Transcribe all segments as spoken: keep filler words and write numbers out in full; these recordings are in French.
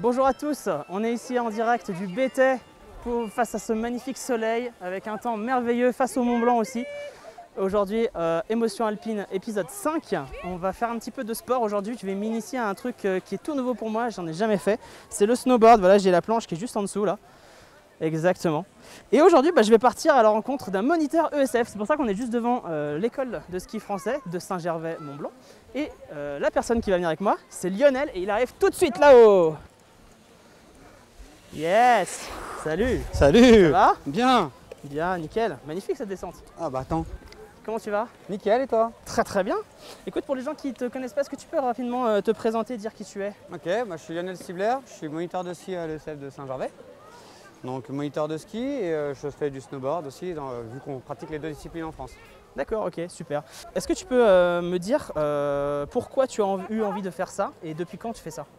Bonjour à tous, on est ici en direct du B T pour, face à ce magnifique soleil avec un temps merveilleux face au Mont Blanc aussi. Aujourd'hui, euh, Émotion Alpine épisode cinq. On va faire un petit peu de sport aujourd'hui. Je vais m'initier à un truc euh, qui est tout nouveau pour moi, j'en ai jamais fait. C'est le snowboard. Voilà, j'ai la planche qui est juste en dessous là. Exactement. Et aujourd'hui, bah, je vais partir à la rencontre d'un moniteur E S F. C'est pour ça qu'on est juste devant euh, l'école de ski français de Saint-Gervais-Mont-Blanc. Et euh, la personne qui va venir avec moi, c'est Lionel et il arrive tout de suite là-haut. Yes. Salut. Salut. Ça va? Bien. Bien, nickel. Magnifique cette descente. Ah bah attends. Comment tu vas? Nickel, et toi? Très très bien. Écoute, pour les gens qui ne te connaissent pas, est-ce que tu peux rapidement euh, te présenter, dire qui tu es? Ok, moi je suis Lionel Sibler, je suis moniteur de ski à l'E S F de Saint-Gervais. Donc moniteur de ski et euh, je fais du snowboard aussi, dans, vu qu'on pratique les deux disciplines en France. D'accord, ok, super. Est-ce que tu peux euh, me dire euh, pourquoi tu as en- eu envie de faire ça et depuis quand tu fais ça?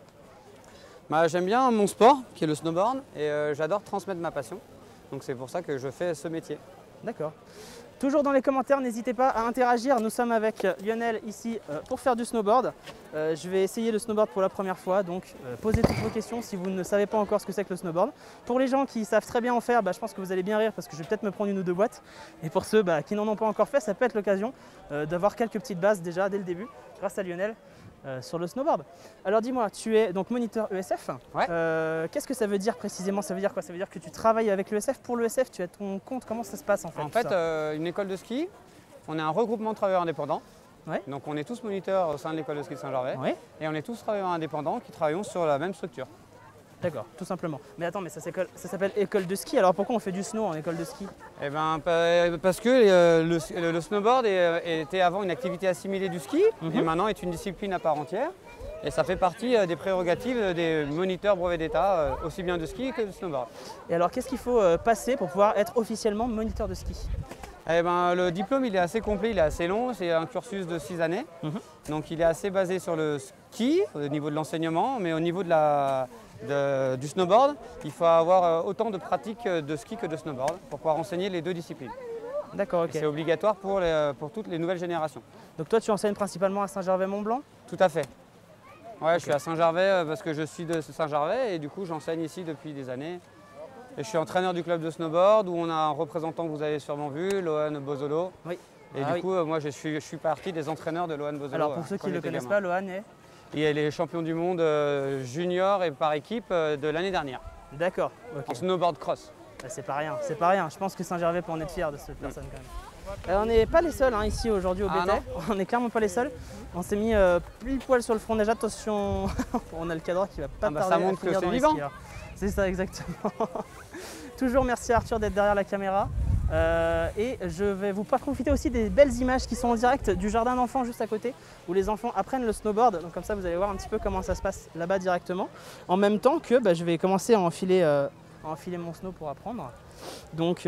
Bah, j'aime bien mon sport, qui est le snowboard, et euh, j'adore transmettre ma passion. Donc c'est pour ça que je fais ce métier. D'accord. Toujours dans les commentaires, n'hésitez pas à interagir. Nous sommes avec Lionel ici euh, pour faire du snowboard. Euh, je vais essayer le snowboard pour la première fois, donc euh, posez toutes vos questions si vous ne savez pas encore ce que c'est que le snowboard. Pour les gens qui savent très bien en faire, bah, je pense que vous allez bien rire parce que je vais peut-être me prendre une ou deux boîtes. Et pour ceux bah, qui n'en ont pas encore fait, ça peut être l'occasion euh, d'avoir quelques petites bases déjà dès le début, grâce à Lionel. Euh, sur le snowboard. Alors dis-moi, tu es donc moniteur E S F. Ouais. Euh, Qu'est-ce que ça veut dire précisément? Ça veut dire quoi? Ça veut dire que tu travailles avec l'E S F pour l'E S F, tu as ton compte, comment ça se passe en fait? En tout fait, ça euh, une école de ski, on est un regroupement de travailleurs indépendants. Ouais. Donc on est tous moniteurs au sein de l'école de ski de Saint-Gervais. Oui, Et on est tous travailleurs indépendants qui travaillent sur la même structure. d'accord, tout simplement. Mais attends, mais ça s'appelle ça s'appelle école de ski, alors pourquoi on fait du snow en école de ski? Eh ben, pa- parce que euh, le, le- le snowboard est- était avant une activité assimilée du ski Mhm. et maintenant est une discipline à part entière. Et ça fait partie euh, des prérogatives des moniteurs brevets d'État, euh, aussi bien de ski que de snowboard. Et alors qu'est-ce qu'il faut euh, passer pour pouvoir être officiellement moniteur de ski? Eh ben, le diplôme il est assez complet, il est assez long, c'est un cursus de six années. Mhm. Donc il est assez basé sur le ski au niveau de l'enseignement, mais au niveau de la, de- du snowboard, il faut avoir euh, autant de pratiques de ski que de snowboard pour pouvoir enseigner les deux disciplines. D'accord, Et C'est ok. obligatoire pour, les- pour toutes les nouvelles générations. Donc toi tu enseignes principalement à Saint-Gervais-Mont-Blanc? Tout à fait. Ouais, je suis à Saint-Gervais euh, parce que je suis de Saint-Gervais et du coup j'enseigne ici depuis des années. Et je suis entraîneur du club de snowboard où on a un représentant que vous avez sûrement vu, Lohan Bozolo. Oui. Et Ah du oui. coup, euh, moi je suis, je suis partie des entraîneurs de Lohan Bozolo. Alors pour euh, ceux quand qui ne le j'étais connaissent gamin. pas, Lohan est... Il est champion du monde euh, junior et par équipe euh, de l'année dernière, D'accord, ok. en snowboard cross. Bah, c'est pas rien, c'est pas rien. Je pense que Saint-Gervais peut en être fier de cette personne quand même. Euh, on n'est pas les seuls hein, ici aujourd'hui au Ah B T. non On n'est clairement pas les seuls. On s'est mis euh, pile poil sur le front déjà. Attention, on a le cadre qui va pas Ah bah, tarder ça montre à finir que dans c'est les vivant. skieurs. C'est ça exactement. Toujours merci à Arthur d'être derrière la caméra. Euh, et je vais vous profiter aussi des belles images qui sont en direct du jardin d'enfants juste à côté où les enfants apprennent le snowboard. Donc comme ça vous allez voir un petit peu comment ça se passe là-bas directement. En même temps que bah, je vais commencer à enfiler, euh, à enfiler mon snow pour apprendre. Donc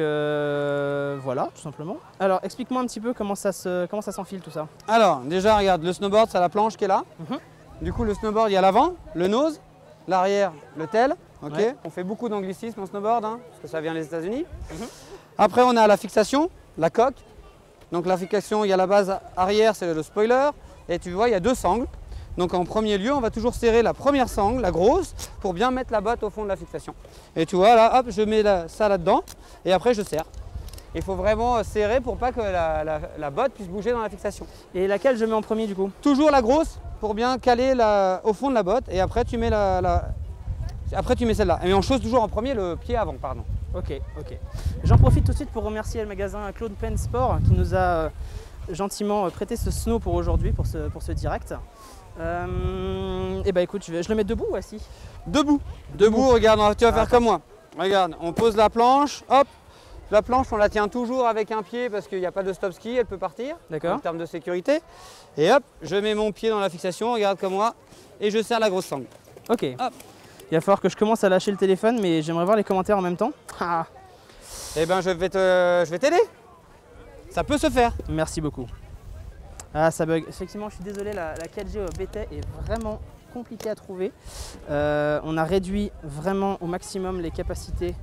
euh, voilà, tout simplement. Alors explique-moi un petit peu comment ça se, comment ça s'enfile tout ça. Alors, déjà, regarde, le snowboard, c'est la planche qui est là. Mhm. Du coup, le snowboard, il y a l'avant, le nose, l'arrière, le tail. Ok. Ouais. On fait beaucoup d'anglicisme en snowboard, hein, parce que ça vient des États-Unis. Mhm. Après, on a la fixation, la coque. Donc, la fixation, il y a la base arrière, c'est le spoiler. Et tu vois, il y a deux sangles. Donc, en premier lieu, on va toujours serrer la première sangle, la grosse, pour bien mettre la botte au fond de la fixation. Et tu vois, là, hop, je mets la- ça là-dedans. Et après, je serre. Il faut vraiment serrer pour pas que la, la- la botte puisse bouger dans la fixation. Et laquelle je mets en premier du coup? Toujours la grosse pour bien caler la- au fond de la botte et après tu mets la, la- après tu mets celle-là. Mais on chausse toujours en premier le pied avant, pardon. Ok, ok. J'en profite tout de suite pour remercier le magasin Claude Pen Sport qui nous a euh, gentiment euh, prêté ce snow pour aujourd'hui, pour ce, pour ce direct. Euh, et bah écoute, je, vais, je le mets debout ou assis? Debout. Debout, regarde, on va- tu vas Ah, faire attends. comme moi. Regarde, on pose la planche, hop. La planche, on la tient toujours avec un pied parce qu'il n'y a pas de stop ski, elle peut partir D'accord. en termes de sécurité. Et hop, je mets mon pied dans la fixation, regarde comme moi, et je serre la grosse sangle. Ok. Hop. Il va falloir que je commence à lâcher le téléphone, mais j'aimerais voir les commentaires en même temps. Ah, Et ben je vais te, je vais t'aider. Ça peut se faire. merci beaucoup. Ah, ça bug. Effectivement, je suis désolé, la, la quatre G au B T est vraiment compliquée à trouver. Euh, on a réduit vraiment au maximum les capacités.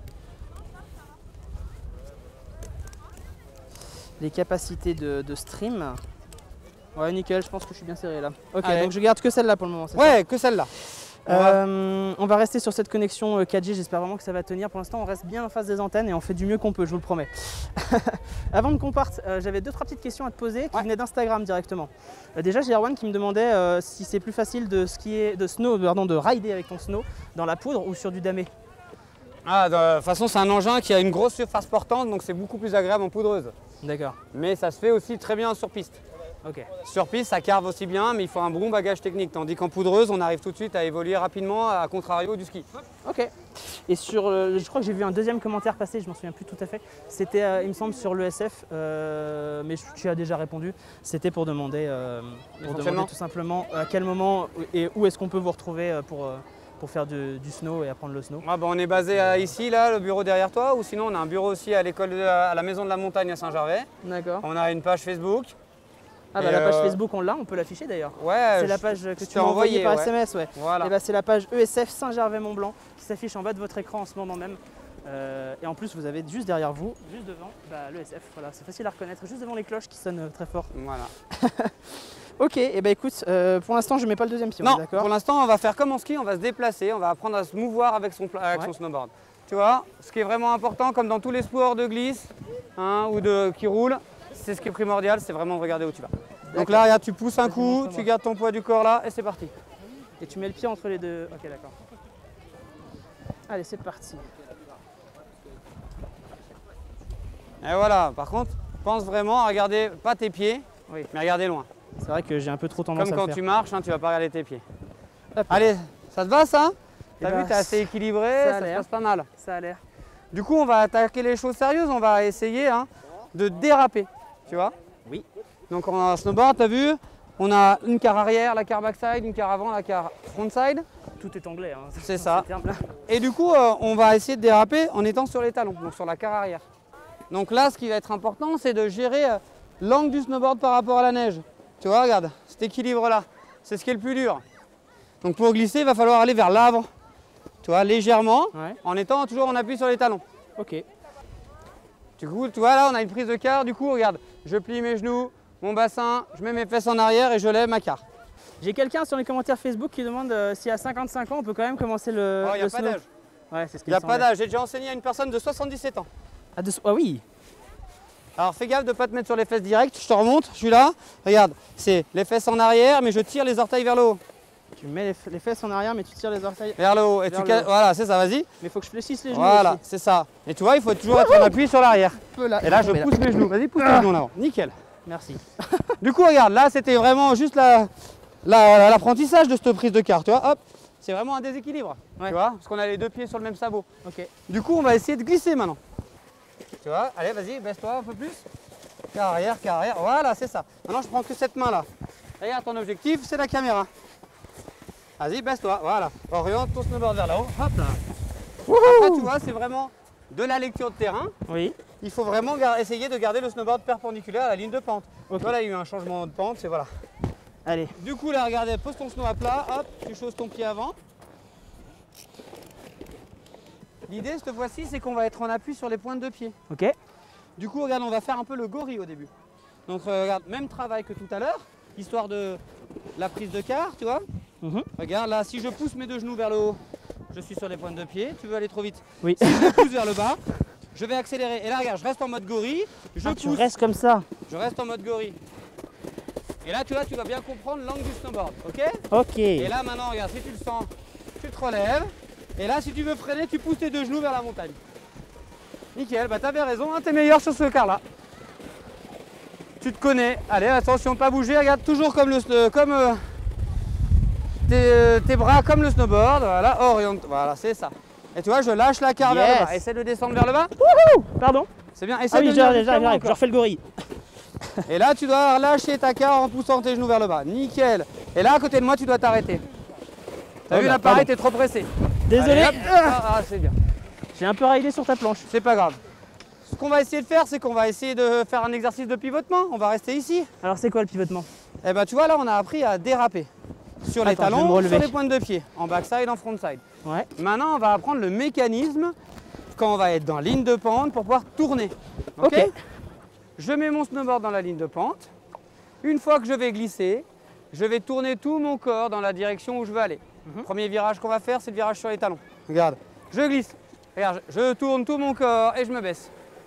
Les capacités de, de stream. Ouais, nickel, je pense que je suis bien serré là. Ok, Allez. donc je garde que celle-là pour le moment, c'est ça? Ouais, que celle-là. Euh, on va rester sur cette connexion quatre G, j'espère vraiment que ça va tenir. Pour l'instant, on reste bien en face des antennes et on fait du mieux qu'on peut, je vous le promets. Avant qu'on parte, euh, j'avais deux trois petites questions à te poser qui ouais. venaient d'Instagram directement. Euh, déjà, j'ai Erwan qui me demandait euh, si c'est plus facile de skier, de snow, pardon, de rider avec ton snow dans la poudre ou sur du damé. Ah, de toute façon, c'est un engin qui a une grosse surface portante, donc c'est beaucoup plus agréable en poudreuse. D'accord. Mais ça se fait aussi très bien sur piste. Ok. Sur piste, ça carve aussi bien, mais il faut un bon bagage technique. Tandis qu'en poudreuse, on arrive tout de suite à évoluer rapidement, à contrario du ski. Ok. Et sur, euh, je crois que j'ai vu un deuxième commentaire passer, je m'en souviens plus tout à fait. C'était, euh, il me semble, sur l'E S F, euh, mais tu as déjà répondu. C'était pour demander, euh, pour demander tout simplement à quel moment et où est-ce qu'on peut vous retrouver pour, euh, pour faire du, du snow et apprendre le snow. Ah bah on est basé à, ici, là, le bureau derrière toi, ou sinon on a un bureau aussi à l'école, à la Maison de la Montagne à Saint-Gervais. D'accord. On a une page Facebook. Ah bah et la page euh... Facebook on l'a, on peut l'afficher d'ailleurs. Ouais. C'est la page que je tu m'as envoyée par ouais. S M S, ouais. Voilà. Et bah c'est la page E S F Saint-Gervais-Mont-Blanc qui s'affiche en bas de votre écran en ce moment même. Euh, et en plus vous avez juste derrière vous, juste devant, bah, l'E S F. Voilà, c'est facile à reconnaître, juste devant les cloches qui sonnent très fort. Voilà. Ok, et bah écoute, euh, pour l'instant je mets pas le deuxième pied. Non, d'accord. pour l'instant on va faire comme en ski, on va se déplacer, on va apprendre à se mouvoir avec son, avec ouais. son snowboard. Tu vois, ce qui est vraiment important, comme dans tous les sports de glisse hein, ou de qui roulent, c'est ce qui est primordial, c'est vraiment de regarder où tu vas. Donc là, regarde, tu pousses un coup, tu gardes ton poids du corps là et c'est parti. Et tu mets le pied entre les deux. Ok, d'accord. Allez, c'est parti. Et voilà, par contre, pense vraiment à regarder pas tes pieds, oui. mais à regarder loin. C'est vrai que j'ai un peu trop tendance Comme à le faire. quand tu marches, hein, tu vas pas regarder tes pieds. Hop. Allez, ça te va ça? Eh T'as ben, vu, t'es assez équilibré, ça, ça se passe pas mal. Ça a l'air. Du coup, on va attaquer les choses sérieuses, on va essayer hein, de déraper, tu vois? Oui. Donc on a un snowboard, t'as vu? On a une carre arrière, la carre backside, une carre avant, la carre frontside. Tout est anglais. Hein, c'est ça. Et du coup, euh, on va essayer de déraper en étant sur les talons, donc sur la carre arrière. Donc là, ce qui va être important, c'est de gérer euh, l'angle du snowboard par rapport à la neige. Tu vois, regarde, cet équilibre-là, c'est ce qui est le plus dur. Donc pour glisser, il va falloir aller vers l'avant, tu vois, légèrement, ouais. en étant toujours en appui sur les talons. Ok. Du coup, tu vois, là, on a une prise de carre. Du coup, regarde, je plie mes genoux, mon bassin, je mets mes fesses en arrière et je lève ma carre. J'ai quelqu'un sur les commentaires Facebook qui demande euh, si à cinquante-cinq ans, on peut quand même commencer le Oh, il n'y a pas d'âge. Ouais, c'est ce Il n'y a pas d'âge. J'ai déjà enseigné à une personne de soixante-dix-sept ans. Ah, de... ah oui. Alors fais gaffe de ne pas te mettre sur les fesses direct. Je te remonte, je suis là. Regarde, c'est les fesses en arrière, mais je tire les orteils vers le haut. Tu mets les fesses en arrière, mais tu tires les orteils vers le haut. Et tu ca... Voilà, c'est ça, vas-y. Mais il faut que je fléchisse les genoux. Voilà, c'est ça. Et tu vois, il faut toujours être en appui sur l'arrière. Là, et là, je pousse là. mes genoux. Vas-y, pousse tes genoux en avant. Nickel. Merci. Du coup, regarde, là, c'était vraiment juste l'apprentissage la, la, de cette prise de carre. Tu vois, hop, c'est vraiment un déséquilibre. Ouais. Tu vois, parce qu'on a les deux pieds sur le même sabot. Ok. Du coup, on va essayer de glisser maintenant. Tu vois, allez, vas-y, baisse-toi un peu plus. Carre arrière, carre arrière. Voilà, c'est ça. Maintenant, je prends que cette main-là. Regarde, ton objectif, c'est la caméra. Vas-y, baisse-toi. Voilà. Oriente ton snowboard vers là-haut. Hop là. Après, tu vois, c'est vraiment de la lecture de terrain. Oui. Il faut vraiment essayer de garder le snowboard perpendiculaire à la ligne de pente. Okay. Voilà, il y a eu un changement de pente, c'est voilà. Allez. Du coup, là, regardez, pose ton snow à plat. Hop, tu chausses ton pied avant. L'idée, cette fois-ci, c'est qu'on va être en appui sur les pointes de pied. Ok. Du coup, regarde, on va faire un peu le gorille au début. Donc, euh, regarde, même travail que tout à l'heure, histoire de la prise de carre, tu vois. Mm-hmm. Regarde, là, si je pousse mes deux genoux vers le haut, je suis sur les pointes de pied. Tu veux aller trop vite? Oui. Si je pousse vers le bas, je vais accélérer. Et là, regarde, je reste en mode gorille. Je ah, pousse. Tu restes comme ça. Je reste en mode gorille. Et là, tu vois, tu vas bien comprendre l'angle du snowboard, ok? Ok. Et là, maintenant, regarde, si tu le sens, tu te relèves. Et là, si tu veux freiner, tu pousses tes deux genoux vers la montagne. Nickel, bah t'avais raison, hein, t'es meilleur sur ce quart là. Tu te connais. Allez, attention, pas bouger, regarde toujours comme le comme euh, tes, tes bras comme le snowboard, voilà, oriente, voilà, c'est ça. Et tu vois, je lâche la carre yes. vers le bas. Essaie de descendre vers le bas. Wouhou. Pardon. C'est bien, essaie ah oui, de j'arrive, j'arrive, je refais le gorille. Et là, tu dois lâcher ta carre en poussant tes genoux vers le bas. Nickel. Et là, à côté de moi, tu dois t'arrêter. T'as oh vu, l'appareil, t'es trop pressé. Désolé. Allez, ah, ah c'est bien. J'ai un peu raillé sur ta planche. C'est pas grave. Ce qu'on va essayer de faire, c'est qu'on va essayer de faire un exercice de pivotement. On va rester ici. Alors, c'est quoi le pivotement? Eh ben, tu vois, là, on a appris à déraper. Sur les Attends, talons, sur les pointes de pied. En backside, en frontside. Ouais. Maintenant, on va apprendre le mécanisme quand on va être dans la ligne de pente pour pouvoir tourner. Ok, okay. Je mets mon snowboard dans la ligne de pente. Une fois que je vais glisser, je vais tourner tout mon corps dans la direction où je veux aller. Mm-hmm. Premier virage qu'on va faire, c'est le virage sur les talons. Regarde, je glisse. Regarde, je tourne tout mon corps et je me baisse.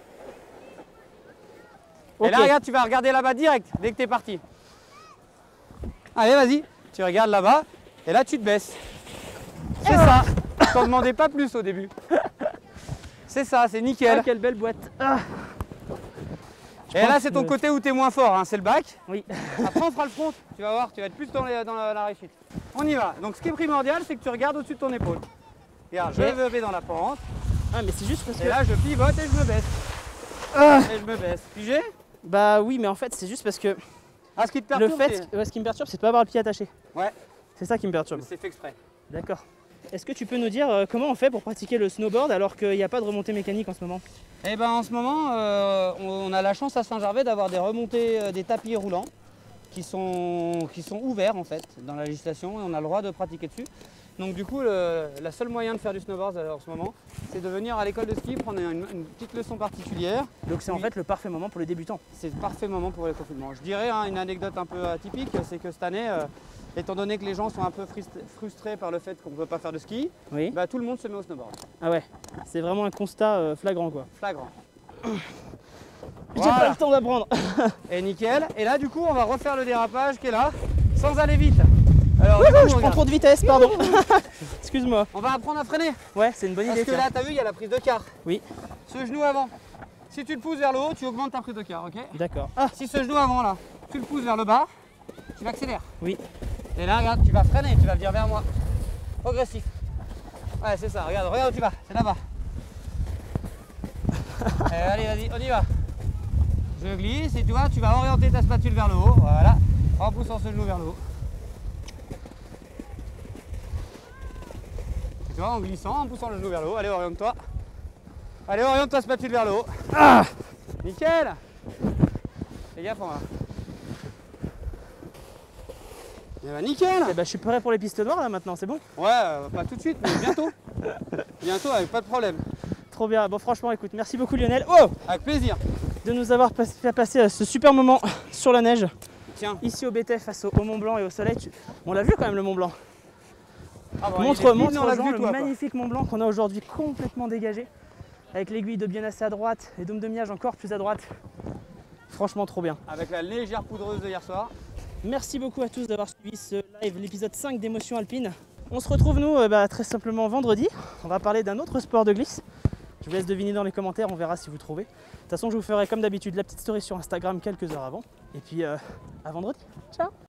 Okay. Et là, regarde, tu vas regarder là-bas direct, dès que tu es parti. Allez, vas-y, tu regardes là-bas et là, tu te baisses. C'est ça. Je t'en demandais pas plus au début. C'est ça, c'est nickel. Ah, quelle belle boîte. Ah. Et là, c'est ton que... côté où tu es moins fort, hein, c'est le bac. Oui. Après, on fera le front. Tu vas voir, tu vas être plus dans, les, dans la, la réussite. On y va. Donc, ce qui est primordial, c'est que tu regardes au-dessus de ton épaule. Regarde, je vais lever dans la pente. Ah, mais c'est juste parce que... Et là, je pivote et je me baisse. Ah. Et je me baisse. Pigé? Bah oui, mais en fait, c'est juste parce que... Ah, ce qui te perturbe, le fait, ouais, ce qui me perturbe, c'est de pas avoir le pied attaché. Ouais. C'est ça qui me perturbe. C'est fait exprès. D'accord. Est-ce que tu peux nous dire euh, comment on fait pour pratiquer le snowboard alors qu'il n'y a pas de remontée mécanique en ce moment? Eh ben en ce moment, euh, on a la chance à Saint-Gervais d'avoir des remontées, euh, des tapis roulants qui sont, qui sont ouverts en fait dans la législation et on a le droit de pratiquer dessus. Donc du coup, le la seule moyen de faire du snowboard en ce moment, c'est de venir à l'école de ski, prendre une, une petite leçon particulière. Donc c'est en fait le parfait moment pour les débutants. C'est le parfait moment pour les confinements. Je dirais hein, une anecdote un peu atypique, c'est que cette année, euh, étant donné que les gens sont un peu frustrés par le fait qu'on ne peut pas faire de ski, oui. bah, tout le monde se met au snowboard. Ah ouais, c'est vraiment un constat euh, flagrant quoi. Flagrant. J'ai voilà. Pas le temps d'apprendre. Et nickel. Et là du coup on va refaire le dérapage qui est là, sans aller vite. Alors, Wouhou, coup, je prends trop de vitesse, pardon. Excuse-moi. On va apprendre à freiner. Ouais, c'est une bonne Parce idée. Parce que là, t'as vu, il y a la prise de quart. Oui. Ce genou avant. Si tu le pousses vers le haut, tu augmentes ta prise de quart, ok? D'accord. Ah. Si ce genou avant là, tu le pousses vers le bas, tu l'accélères. Oui. Et là, regarde, tu vas freiner, tu vas venir vers moi. Progressif. Ouais, c'est ça. Regarde, regarde où tu vas. C'est là-bas. Allez, vas-y, on y va. Je glisse et tu vois, tu vas orienter ta spatule vers le haut. Voilà. En poussant ce genou vers le haut. Tu vois, en glissant, en poussant le genou vers le haut. Allez, oriente-toi. Allez, oriente ta spatule vers le haut. Ah, nickel. Fais gaffe, on va. Et bah nickel. Et bah, je suis prêt pour les pistes noires là maintenant, c'est bon? Ouais, euh, pas tout de suite, mais bientôt. Bientôt, avec pas de problème. Trop bien. Bon, franchement, écoute, merci beaucoup Lionel. Oh, avec plaisir. De nous avoir fait passer ce super moment sur la neige. Tiens. Ici au B T face au, au Mont Blanc et au soleil. Tu... On l'a vu quand même le Mont Blanc. Ah bah, montre montre aux gens le toi, magnifique Mont Blanc qu'on a aujourd'hui complètement dégagé. Avec l'aiguille de Bien assez à droite et Dôme de Miage encore plus à droite. Franchement trop bien. Avec la légère poudreuse de hier soir. Merci beaucoup à tous d'avoir suivi ce live, l'épisode cinq d'Émotion Alpine. On se retrouve nous euh, bah, très simplement vendredi. On va parler d'un autre sport de glisse. Je vous laisse deviner dans les commentaires, on verra si vous trouvez. De toute façon, je vous ferai comme d'habitude la petite story sur Instagram quelques heures avant. Et puis, euh, à vendredi. Ciao!